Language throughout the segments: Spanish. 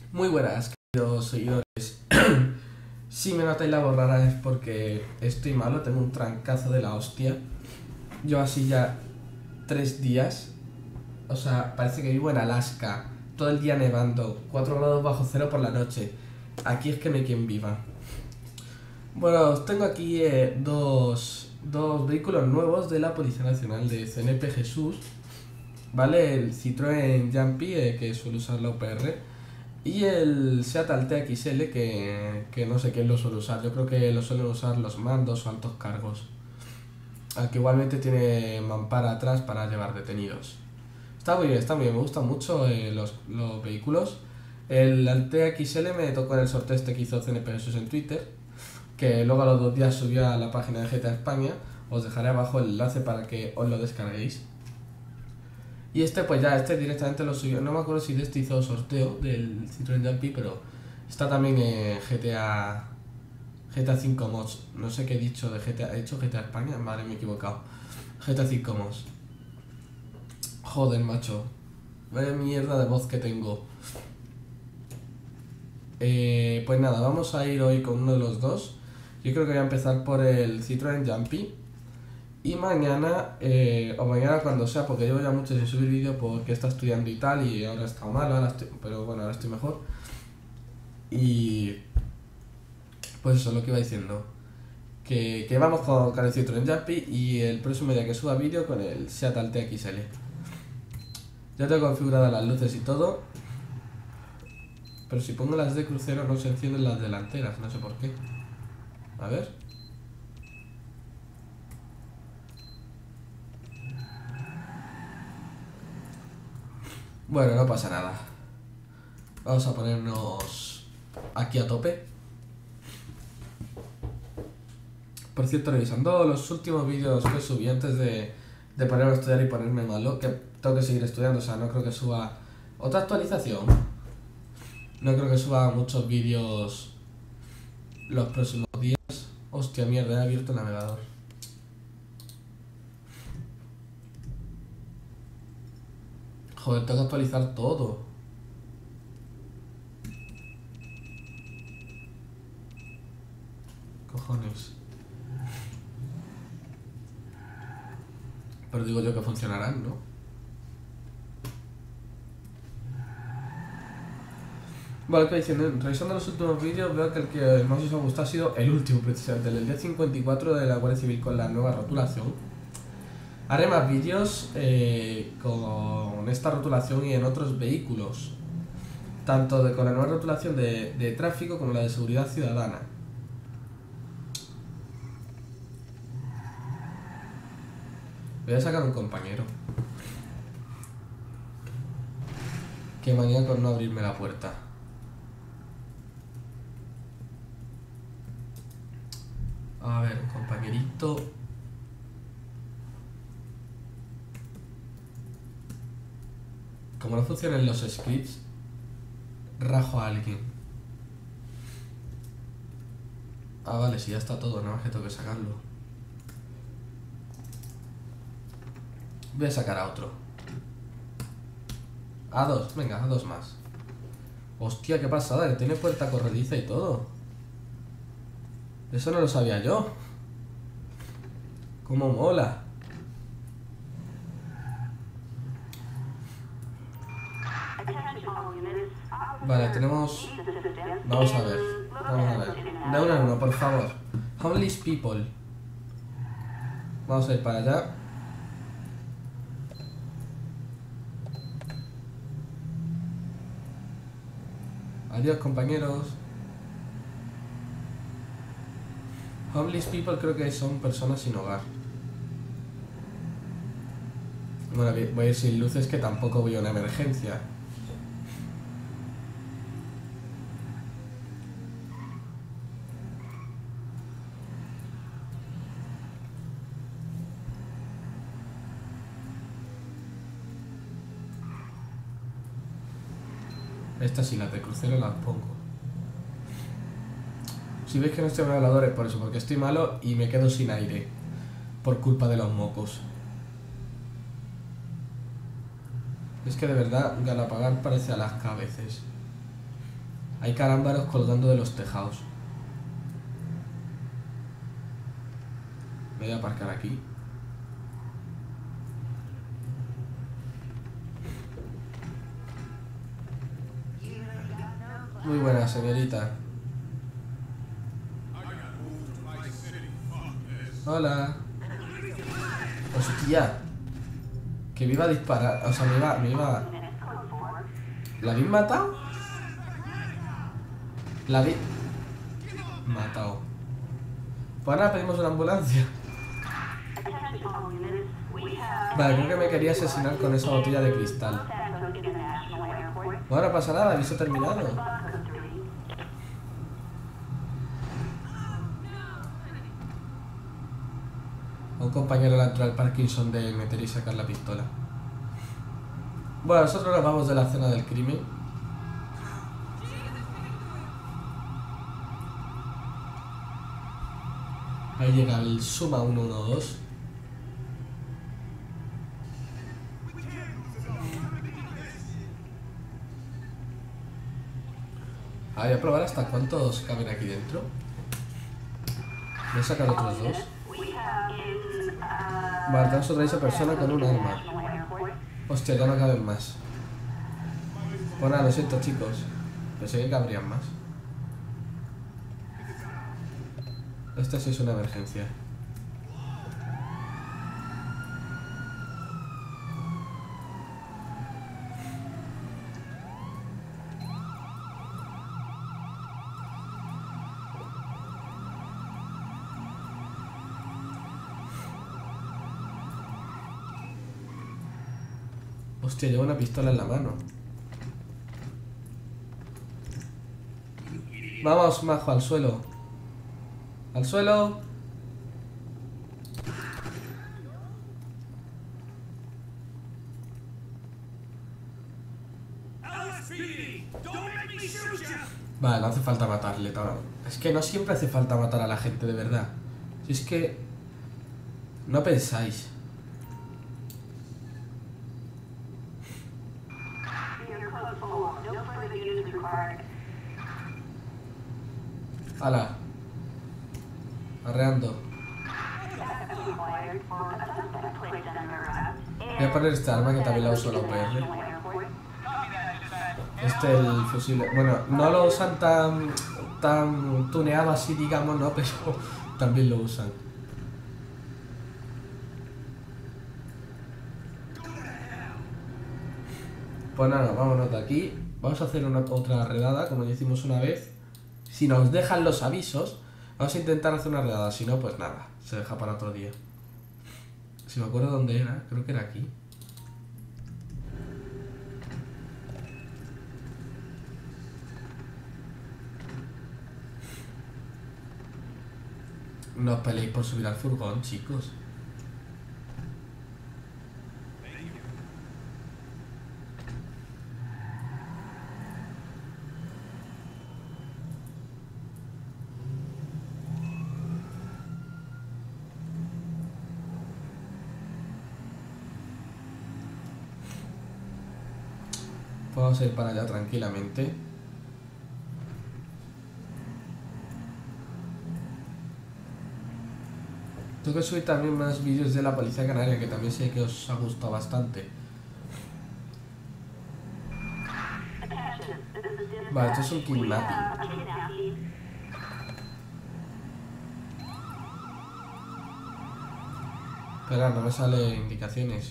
Muy buenas, queridos seguidores. Si me notáis la voz rara es porque estoy malo, tengo un trancazo de la hostia. Yo así ya 3 días. O sea, parece que vivo en Alaska. Todo el día nevando, 4 grados bajo cero por la noche. Aquí es que no hay quien viva. Bueno, os tengo aquí dos vehículos nuevos de la Policía Nacional de CNP Jesús. ¿Vale? El Citroën Jumpy, que suele usar la UPR. Y el Seat Altea XL que no sé quién lo suele usar. Yo creo que lo suelen usar los mandos o altos cargos. Aunque igualmente tiene mampara atrás para llevar detenidos. Está muy bien, me gustan mucho los vehículos. El Altea XL me tocó en el sorteo este que hizo CNP Jesús en Twitter, que luego a los 2 días subió a la página de GTA España. Os dejaré abajo el enlace para que os lo descarguéis. Y este pues ya, este directamente lo subió. No me acuerdo si de este hizo sorteo del Citroën Jumpy, pero está también en GTA 5 Mods. No sé qué he dicho de GTA. ¿He dicho GTA España? Vale, me he equivocado. GTA 5 Mods. Joder, macho. Vaya mierda de voz que tengo. Pues nada, vamos a ir hoy con uno de los dos. Yo creo que voy a empezar por el Citroën Jumpy. Y mañana, o mañana cuando sea, porque llevo ya mucho sin subir vídeo porque está estudiando y tal, y ahora está mal, pero bueno, ahora estoy mejor. Y pues eso es lo que iba diciendo. Que vamos con el Citroën Jumpy y el próximo día que suba vídeo con el Seat Altea XL. Ya tengo configuradas las luces y todo. Pero si pongo las de crucero no se encienden las delanteras, no sé por qué. A ver. Bueno, no pasa nada. Vamos a ponernos aquí a tope. Por cierto, revisando los últimos vídeos que subí antes de ponerme a estudiar y ponerme malo, que tengo que seguir estudiando, o sea, no creo que suba otra actualización. No creo que suba muchos vídeos los próximos días. Hostia, mierda, he abierto el navegador. Joder, tengo que actualizar todo. Cojones. Pero digo yo que funcionarán, ¿no? Vale, que diciendo, revisando los últimos vídeos veo que el que más os ha gustado ha sido el último, precisamente, el día 54 de la Guardia Civil con la nueva rotulación. Haré más vídeos con esta rotulación y en otros vehículos, tanto con la nueva rotulación de tráfico como la de seguridad ciudadana. Voy a sacar un compañero. Qué manía con no abrirme la puerta. A ver, un compañerito. Como no funcionan los scripts, rajo a alguien. Ah, vale, si ya está todo, nada más que tengo que sacarlo. Voy a sacar a otro. A dos, venga, a dos más. Hostia, qué pasada, que tiene puerta corrediza y todo. Eso no lo sabía yo. Cómo mola. Vale, tenemos... Vamos a ver. De uno en uno, por favor. Homeless people. Vamos a ir para allá. Adiós, compañeros. Homeless people creo que son personas sin hogar. Bueno, voy a ir sin luces, que tampoco voy a una emergencia. Estas sí, las de crucero las pongo. Si veis que no estoy en hablador es por eso, porque estoy malo y me quedo sin aire por culpa de los mocos. Es que de verdad Galapagar parece Alaska a veces. Hay carámbaros colgando de los tejados. Me voy a aparcar aquí. Muy buena, señorita. Hola. Hostia. Que me iba a disparar. O sea, me iba... ¿La habéis matado? La habéis... matado. Pues ahora pedimos una ambulancia. Vale, creo que me quería asesinar con esa botella de cristal. Bueno, no pasa nada, aviso terminado. A un compañero le entró al Parkinson de meter y sacar la pistola. Bueno, nosotros nos vamos de la escena del crimen. Ahí llega el Suma 112. Voy a probar hasta cuántos caben aquí dentro. Voy a sacar otros dos. Vale, tenemos otra esa persona con un arma. Hostia, ya no caben más. Pues nada, lo siento, chicos. Pensé que cabrían más. Esta sí es una emergencia. Hostia, llevo una pistola en la mano. Vamos, majo, al suelo. ¡Al suelo! Vale, no hace falta matarle. Es que no siempre hace falta matar a la gente, de verdad. Si es que... no pensáis. ¡Hala! Arreando. Voy a poner este arma que también la uso la UPR. Este es el fusible. Bueno, no lo usan tan tuneado así, digamos, ¿no? Pero también lo usan. Pues nada, vámonos de aquí. Vamos a hacer otra redada, como ya hicimos una vez. Si nos dejan los avisos, vamos a intentar hacer una redada. Si no, pues nada, se deja para otro día. Si me acuerdo dónde era, creo que era aquí. No os peleéis por subir al furgón, chicos. Vamos a ir para allá tranquilamente. Tengo que subir también más vídeos de la Policía Canaria, que también sé que os ha gustado bastante. Vale, esto es un kidnapping. Espera, no me sale indicaciones.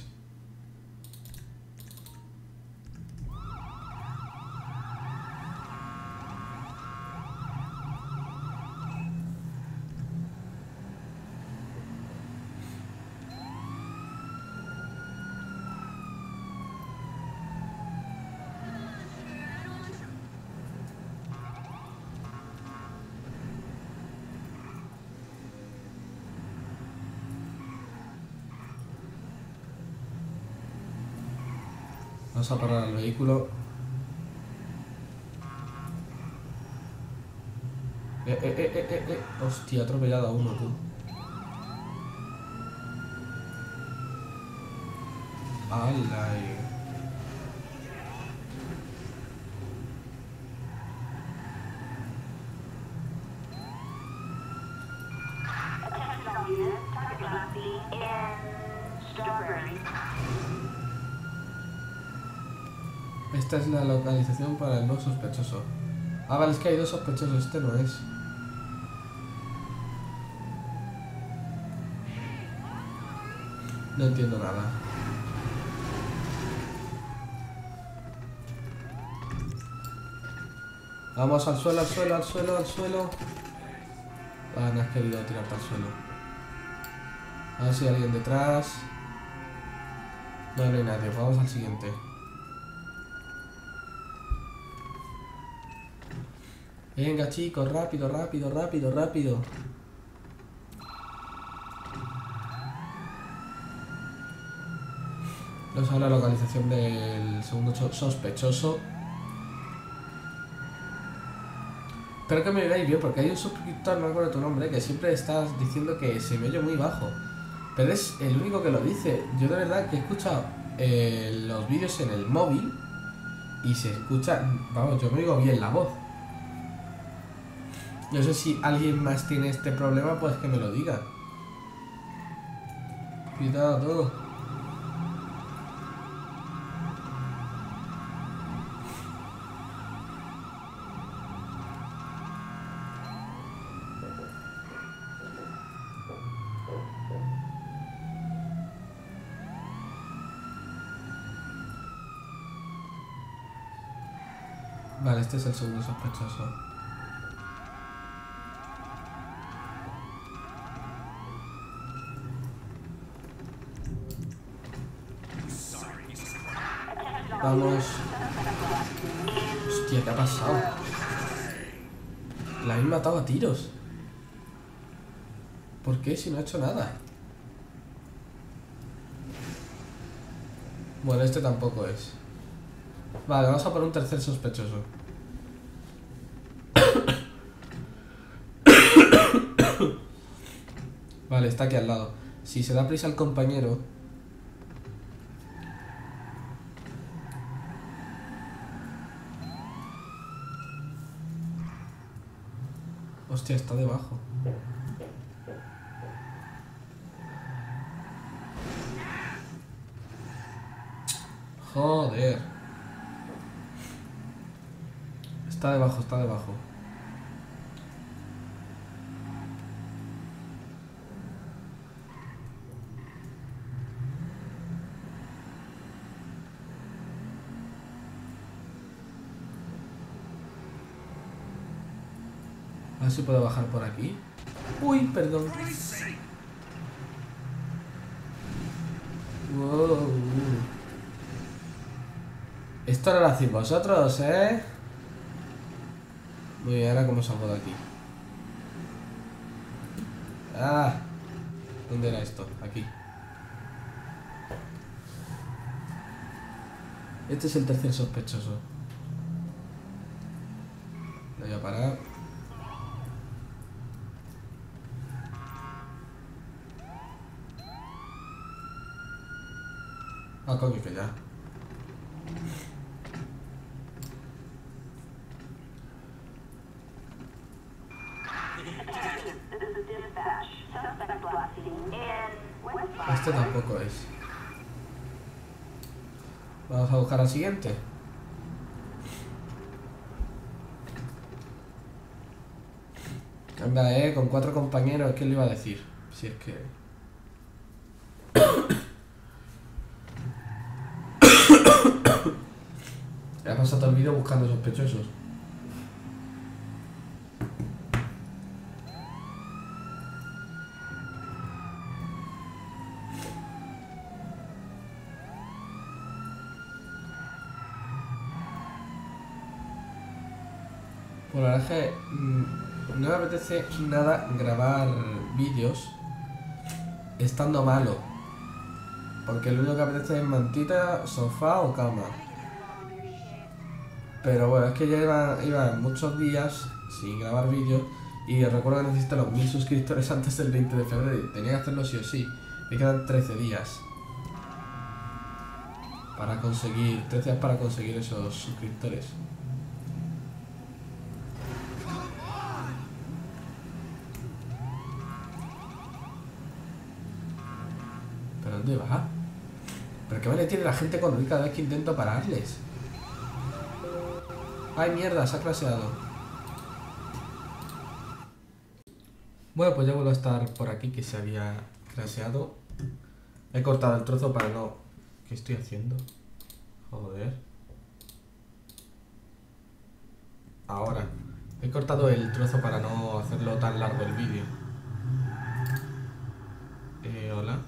Vamos a parar el vehículo. Hostia, he atropellado a uno, tú. ¡Hala! Esta es la localización para el no sospechoso. Ah, vale, es que hay dos sospechosos, este no es. No entiendo nada. Vamos al suelo, al suelo, al suelo, al suelo. Ah, no has querido tirarte al suelo. A ver si hay alguien detrás. No, no hay nadie, vamos al siguiente. Venga chicos, rápido, rápido, rápido, rápido. No sabe la localización del segundo sospechoso. Espero que me veáis bien, porque hay un suscriptor, no recuerdo tu nombre, que siempre estás diciendo que se me oye muy bajo. Pero es el único que lo dice. Yo de verdad que he escuchado los vídeos en el móvil y se escucha, vamos, yo me oigo bien la voz. No sé si alguien más tiene este problema, pues que me lo diga. Cuidado. Vale, este es el segundo sospechoso. Vamos. Hostia, ¿qué ha pasado? La habéis matado a tiros. ¿Por qué? Si no ha hecho nada. Bueno, este tampoco es. Vale, vamos a por un tercer sospechoso. Vale, está aquí al lado. Si se da prisa al compañero... Hostia, está debajo. Joder. Está debajo, está debajo. A ver si puedo bajar por aquí. Uy, perdón. Wow. Esto no lo hacéis vosotros, ¿eh? Muy bien, ahora cómo salgo de aquí. Ah, ¿dónde era esto? Aquí. Este es el tercer sospechoso. Lo voy a parar. Ah, coño, que ya. Este tampoco es. Vamos a buscar al siguiente. Anda, con 4 compañeros, ¿qué le iba a decir? Si es que... Me ha pasado todo el vídeo buscando sospechosos. Pues la verdad es que no me apetece nada grabar vídeos estando malo. Porque lo único que apetece es mantita, sofá o cama. Pero bueno, es que ya iba muchos días sin grabar vídeos. Y recuerdo que necesito los 1000 suscriptores antes del 20 de febrero y tenía que hacerlo sí o sí. Me quedan 13 días para conseguir, 13 días para conseguir esos suscriptores. dónde va? ¿Pero qué vale tiene la gente con huir cada vez que intento pararles? ¡Ay, mierda! Se ha craseado. Bueno, pues ya vuelvo a estar por aquí, que se había craseado. He cortado el trozo para no... ¿Qué estoy haciendo? Joder. Ahora. He cortado el trozo para no hacerlo tan largo el vídeo. Hola.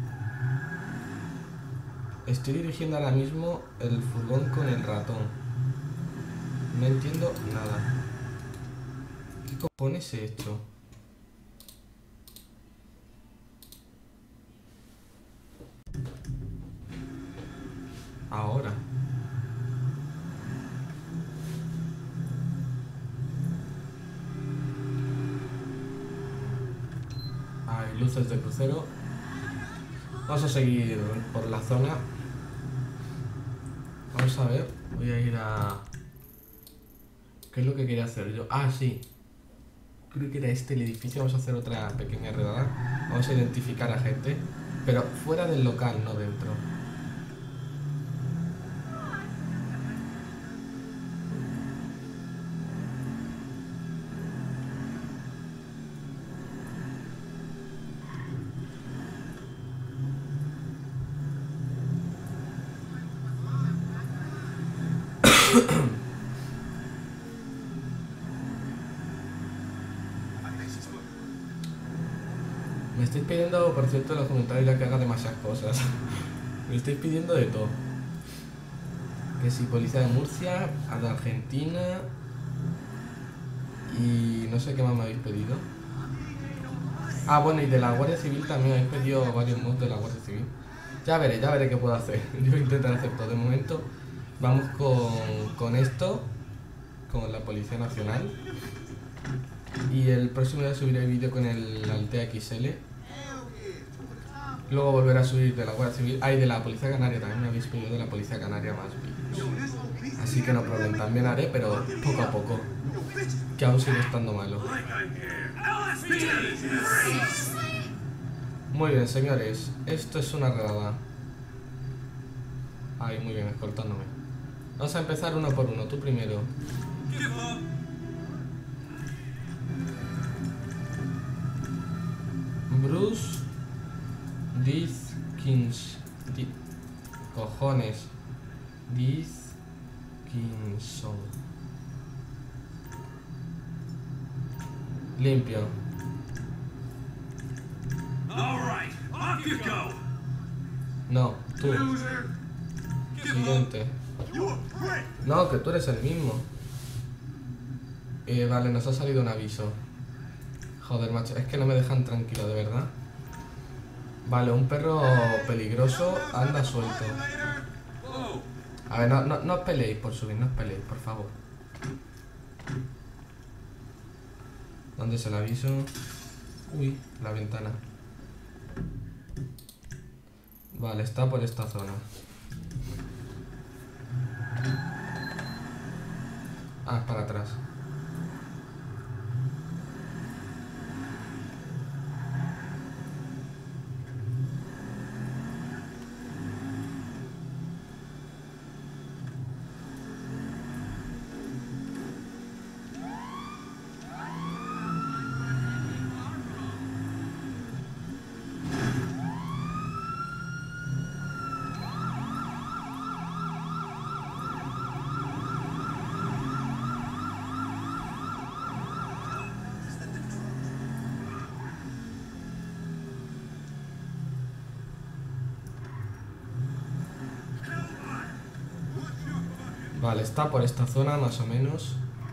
Estoy dirigiendo ahora mismo el furgón con el ratón. No entiendo nada. ¿Qué cojones he hecho? Ahora. Hay luces de crucero. Vamos a seguir por la zona. Vamos a ver. Voy a ir a... ¿Qué es lo que quería hacer yo? Ah, sí. Creo que era este el edificio. Vamos a hacer otra pequeña redada. Vamos a identificar a gente. Pero fuera del local, no dentro. Me estáis pidiendo, por cierto, en los comentarios ya que haga demasiadas cosas. Me estáis pidiendo de todo. Que si policía de Murcia, a de Argentina... Y no sé qué más me habéis pedido. Ah, bueno, y de la Guardia Civil también habéis pedido varios mods de la Guardia Civil. Ya veré qué puedo hacer. Yo voy a intentar hacer todo. De momento vamos con esto, con la Policía Nacional. Y el próximo día subiré el vídeo con el Altea XL. Luego volveré a subir de la Guardia Civil. Ah, y de la Policía Canaria también me habéis pedido de la Policía Canaria más vídeos. Así que no problema, también haré, pero poco a poco. Que aún sigue estando malo. Muy bien, señores. Esto es una redada. Ay, muy bien, escoltándome. Vamos a empezar uno por uno. Tú primero. Bruce Dickinson. Cojones. Dickinson. Limpio. No, tú. Siguiente. No, que tú eres el mismo. Vale, nos ha salido un aviso. Joder, macho, es que no me dejan tranquilo, de verdad. Vale, un perro peligroso anda suelto. A ver, no os peleéis por subir, no os peleéis, por favor. ¿Dónde es el aviso? Uy, la ventana. Vale, está por esta zona. Ah, es para atrás. Vale, está por esta zona más o menos.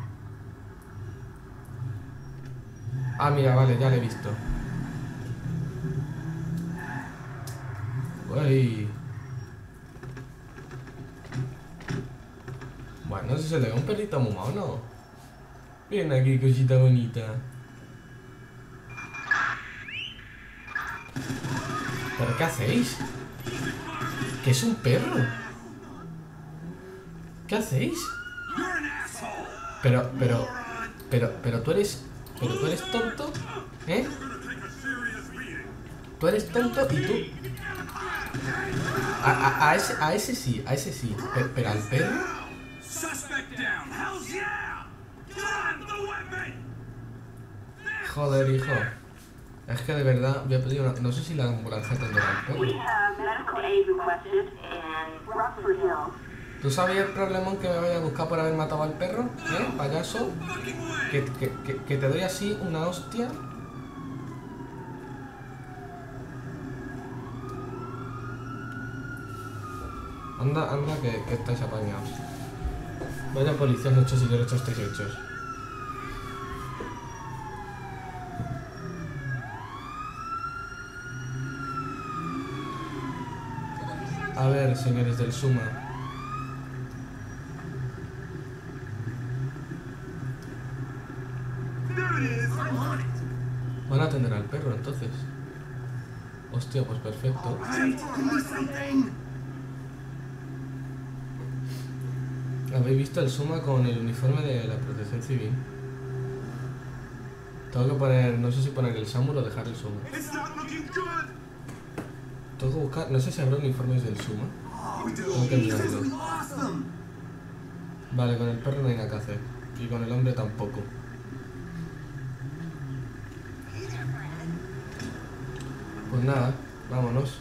Ah, mira, vale, ya lo he visto. Uy. Bueno, no sé si se le ve un perrito muy mono. Ven aquí, cosita bonita. ¿Pero qué hacéis? ¿Qué es un perro? ¿Qué hacéis? Pero tú eres tonto, ¿eh? Tú eres tonto y tú... A ese sí, pero al perro. Joder, hijo. Es que de verdad voy a pedir una... No sé si la ambulancia tendrá al perro. ¿Tú sabías el problemón que me voy a buscar por haber matado al perro? ¿Eh, payaso? Que te doy así una hostia. Anda, que estáis apañados. Vaya policías hechos y derechos estáis hechos. A ver, señores del Suma. Van a atender al perro, entonces. Hostia, pues perfecto. ¿Habéis visto el Suma con el uniforme de la Protección Civil? Tengo que poner... No sé si poner el Samur o dejar el Suma. Tengo que buscar... No sé si habrá uniformes del Suma. Tengo que mirarlo. Vale, con el perro no hay nada que hacer. Y con el hombre tampoco. Pues nada, vámonos.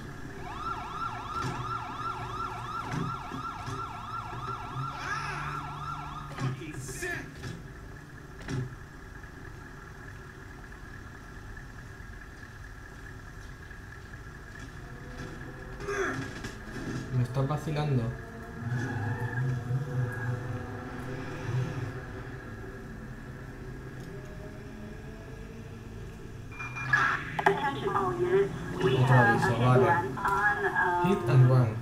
Me estás vacilando. Otro aviso, vale. Hit and run.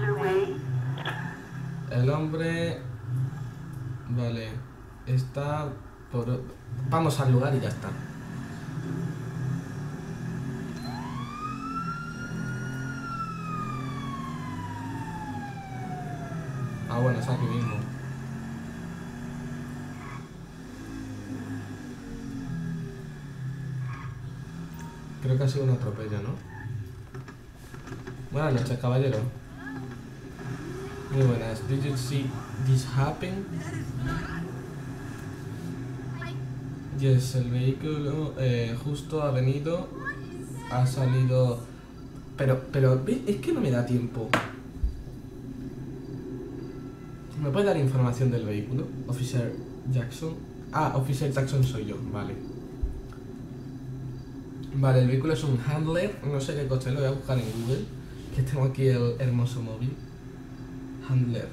El hombre... Vale. Está por... Vamos al lugar y ya está. Ah, bueno, es aquí mismo. Creo que ha sido un atropello, ¿no? Buenas noches, caballero. Muy buenas. Did you see this happen? Yes, el vehículo justo ha venido, ha salido... Pero, es que no me da tiempo. ¿Me puede dar información del vehículo? Officer Jackson. Ah, Officer Jackson soy yo, vale. Vale, el vehículo es un Handler. No sé qué coche, lo voy a buscar en Google. Que tengo aquí el hermoso móvil. Handler.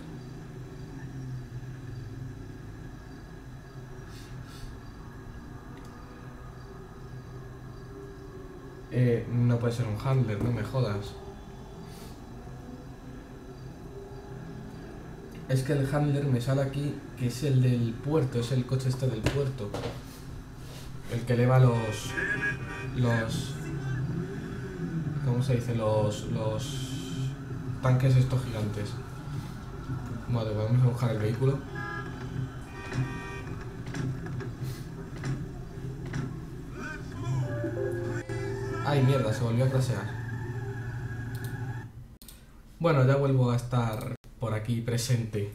No puede ser un Handler, no me jodas. Es que el Handler me sale aquí que es el del puerto, es el coche este del puerto. El que eleva los ¿cómo se dice? Los tanques estos gigantes. Vale, vamos a buscar el vehículo. Ay, mierda, se volvió a crashear. Bueno, ya vuelvo a estar por aquí presente.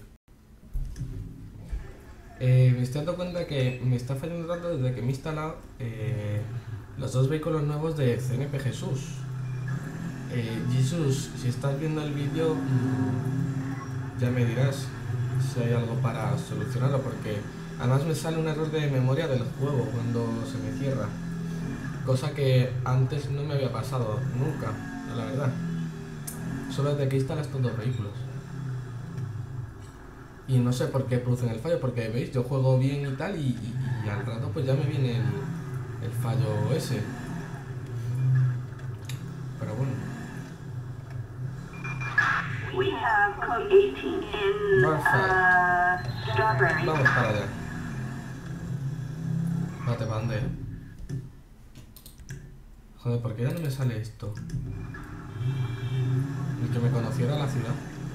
Me estoy dando cuenta que me está fallando tanto desde que me he instalado los dos vehículos nuevos de CNP Jesús. Jesús, si estás viendo el vídeo, ya me dirás si hay algo para solucionarlo, porque además me sale un error de memoria del juego cuando se me cierra. Cosa que antes no me había pasado nunca, la verdad. Solo desde que instalas estos dos vehículos. Y no sé por qué producen el fallo, porque veis, yo juego bien y tal, y al rato pues ya me viene el fallo ese. Pero bueno. Perfect. Vamos para allá. Espérate, ¿para dónde? Joder, ¿por qué ya no me sale esto? El que me conociera la ciudad.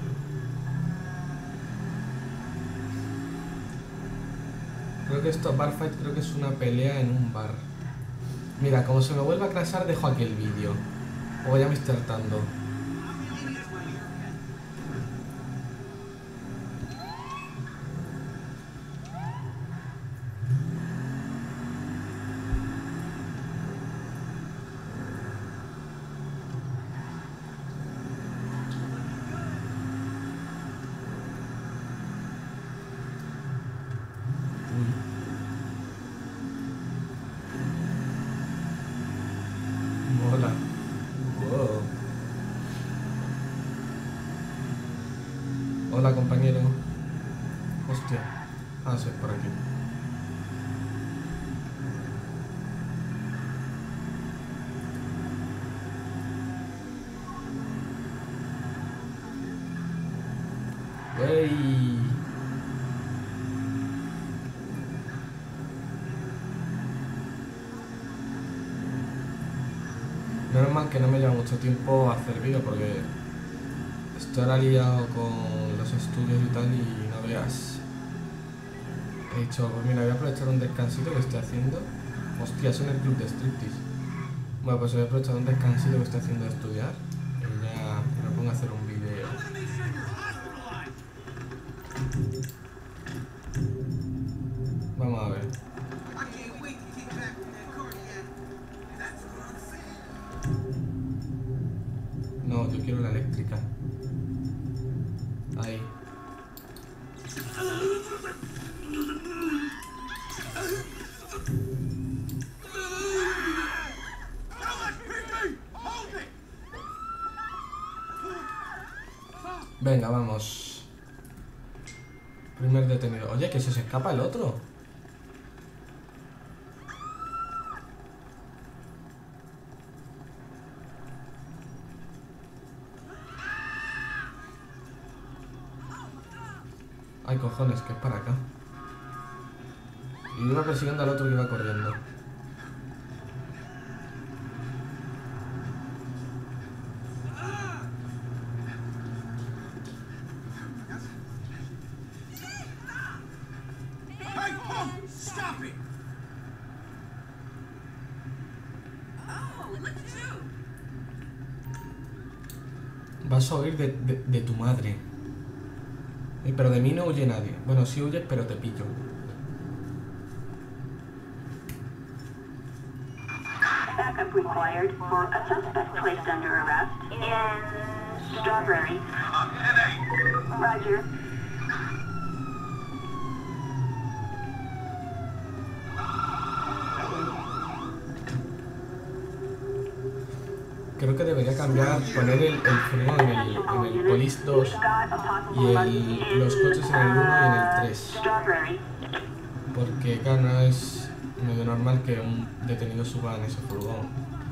Creo que esto, Bar Fight, creo que es una pelea en un bar. Mira, como se me vuelva a crashar, dejo aquí el vídeo. O ya me estoy hartando. compañero. Hostia. Ah, sí, por aquí. ¡Ey! Normal que no me lleva mucho tiempo hacer vídeo porque estoy ahora liado con los estudios y tal y no veas. He dicho, pues mira, voy a aprovechar un descansito que estoy haciendo. Hostia, es en el club de striptease. Bueno, pues voy a aprovechar un descansito que estoy haciendo de estudiar y ya me pongo a hacer un vídeo. Vamos a ver. No, yo quiero la eléctrica. Ahí. Venga, vamos. Primer detenido. Oye, que se escapa el otro. Ay, cojones, que es para acá. Y iba persiguiendo al otro que iba corriendo. Vas a huir de tu madre. Pero de mí no huye nadie. Bueno, sí huyes, pero te pillo. Backup required for a suspect placed under arrest in Strawberry. Roger. Creo que debería cambiar, poner el freno en el Police 2 y los coches en el 1 y en el 3. Porque, claro, no es medio normal que un detenido suba en ese furgón.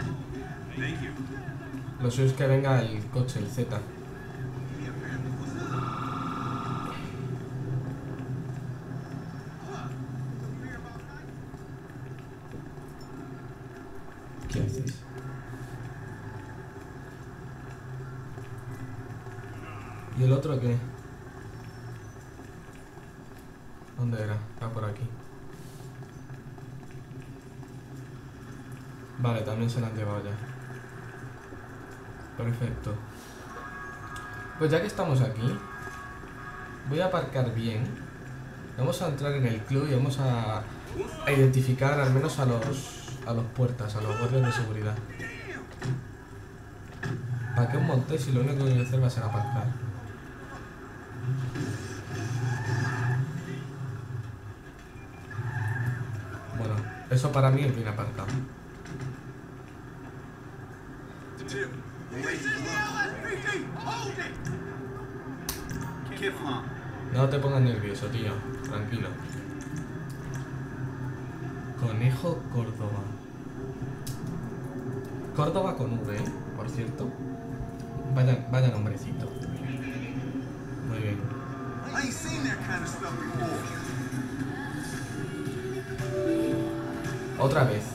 Lo suyo es que venga el coche, el Z. ¿Qué haces? ¿Y el otro qué? ¿Dónde era? Ah, por aquí. Vale, también se la han llevado ya. Perfecto. Pues ya que estamos aquí, voy a aparcar bien. Vamos a entrar en el club y vamos a identificar al menos a los puertas, a los guardias de seguridad. ¿Para qué un monte si lo único que voy a hacer va a ser aparcar? Bueno, eso para mí es bien aparcado. No te pongas nervioso, tío. Tranquilo. Conejo Córdoba. Córdoba con V, por cierto. Vaya nombrecito. Muy bien. Otra vez.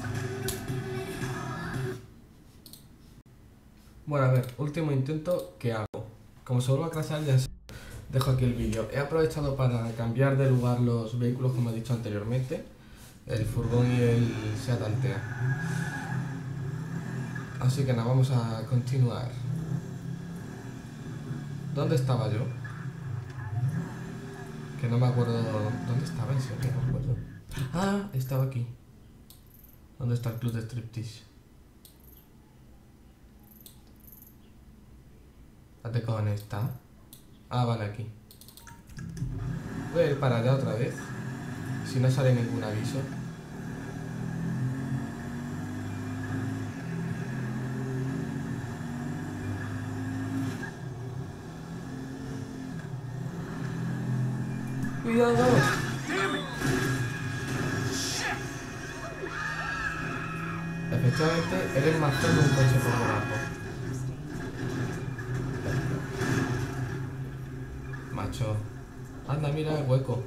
Bueno, a ver, último intento, ¿qué hago? Como se vuelva a crashear ya dejo aquí el vídeo. He aprovechado para cambiar de lugar los vehículos, como he dicho anteriormente. El furgón y el Seat Altea. Así que nada, vamos a continuar. ¿Dónde estaba yo? Que no me acuerdo... ¿Dónde estaba? En serio, no me acuerdo. Ah, estaba aquí. ¿Dónde está el club de striptease? ¿Dónde cojones está? Ah, vale, aquí. Voy a ir para allá otra vez. Si no sale ningún aviso. Efectivamente, eres más feo que un coche por debajo. Macho. Anda, mira el hueco.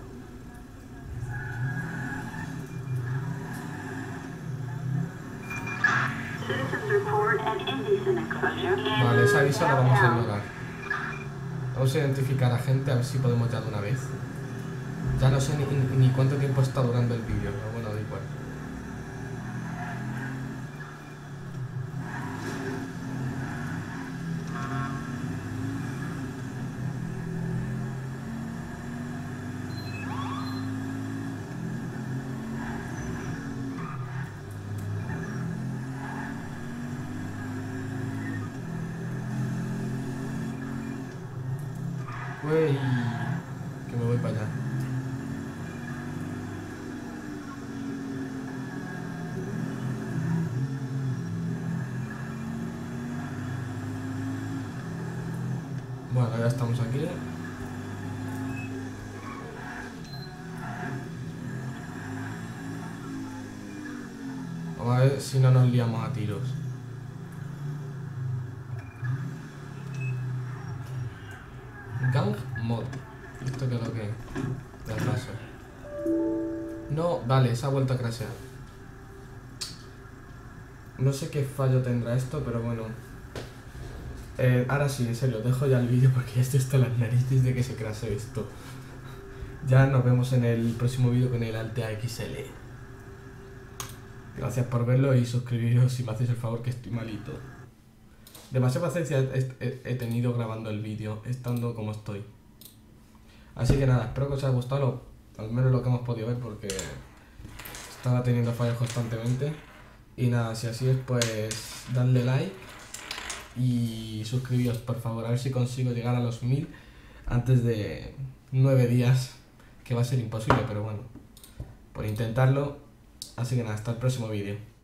Vale, ese aviso lo vamos a ignorar. Vamos a identificar a gente a ver si podemos ya de una vez. Ya no sé ni cuánto tiempo está durando el vídeo, pero bueno, da igual. Uy, que me voy para allá. Bueno, ya estamos aquí. Vamos a ver si no nos liamos a tiros. Gang mod. ¿Esto qué es lo que es? De paso. No, vale, se ha vuelto a crashear. No sé qué fallo tendrá esto, pero bueno. Ahora sí, en serio, dejo ya el vídeo porque ya estoy hasta las narices de que se crashee esto. Ya nos vemos en el próximo vídeo con el Altea XL. Gracias por verlo y suscribiros si me hacéis el favor, que estoy malito. Demasiada paciencia he tenido grabando el vídeo, estando como estoy. Así que nada, espero que os haya gustado, al menos lo que hemos podido ver, porque estaba teniendo fallos constantemente. Y nada, si así es, pues dadle like y suscribiros, por favor, a ver si consigo llegar a los 1000 antes de 9 días, que va a ser imposible, pero bueno, por intentarlo. Así que nada, hasta el próximo vídeo.